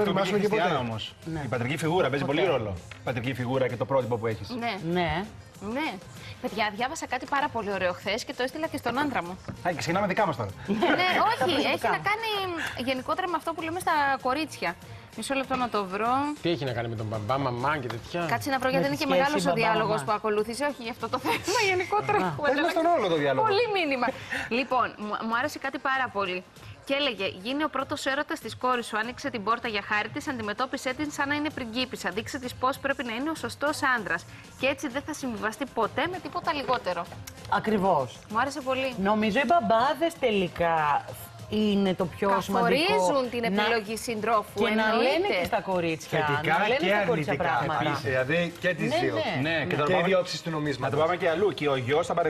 δοκιμάσουμε και ποτέ. Όμως. Η πατρική φιγούρα παίζει πολύ ρόλο. Η πατρική φιγούρα και το πρότυπο που έχεις. Ναι. Παιδιά, διάβασα κάτι πάρα πολύ ωραίο χθες και το έστειλα και στον άντρα μου. Και ξεκινάμε δικά μας τώρα. Ναι, όχι, έχει να κάνει γενικότερα με αυτό που λέμε στα κορίτσια. Μισό λεπτό να το βρω. Τι έχει να κάνει με τον μπαμπά, μαμά και τέτοια. Κάτσε να βρω, γιατί είναι και μεγάλος ο διάλογος που ακολούθησε. Όχι για αυτό το θέμα, γενικότερα. Πες μας τον όλο το διάλογο. Πολύ μήνυμα. Λοιπόν, μου άρεσε κάτι πάρα πολύ. Και έλεγε: γίνει ο πρώτος έρωτας της κόρης σου. Άνοιξε την πόρτα για χάρη της, αντιμετώπισε την σαν να είναι πριγκίπισσα. Δείξε της πώς πρέπει να είναι ο σωστός άντρας. Και έτσι δεν θα συμβιβαστεί ποτέ με τίποτα λιγότερο. Ακριβώς. Μου άρεσε πολύ. Νομίζω οι μπαμπάδες τελικά είναι το πιο σημαντικό. Καθορίζουν την επιλογή συντρόφου. Και να λένε και στα κορίτσια. Θετικά να λένε και στα κορίτσια αρνητικά. πράγματα. Επίσης, δηλαδή και τις δύο. Ναι, Και οι δύο όψεις του νομίσματος. Να το πάμε και αλλού. Και ο γιος θα